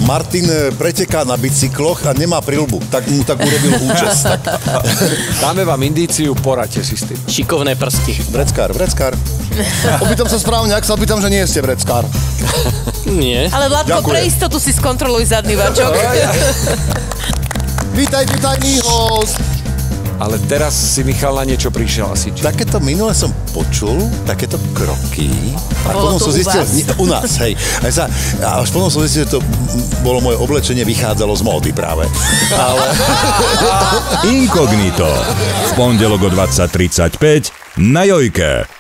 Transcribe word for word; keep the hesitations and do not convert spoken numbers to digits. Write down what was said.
Martin preteká na bicykloch a nemá prilbu. Tak mu tak urobil účes. Tak. Dáme vám indíciu, poradte si s tým. Šikovné prsty. Vreckár, vreckár. Opýtam sa správne, ak sa opýtam, že nie ste vreckár. Nie. Ale Vládko, Ďakujem. pre istotu si skontroluj zadný vačok. Vítajte, tajný host. Ale teraz si Michal na niečo prišiel asi. Či? Takéto minule som počul, takéto kroky. A Bolo potom to som u zistil, vás? nie, u nás, hej. A, sa, a až potom som zistil, že to bolo moje oblečenie, vychádzalo z módy práve. Ale... Inkognito. V pondelok o dvadsať tridsaťpäť na Jojke.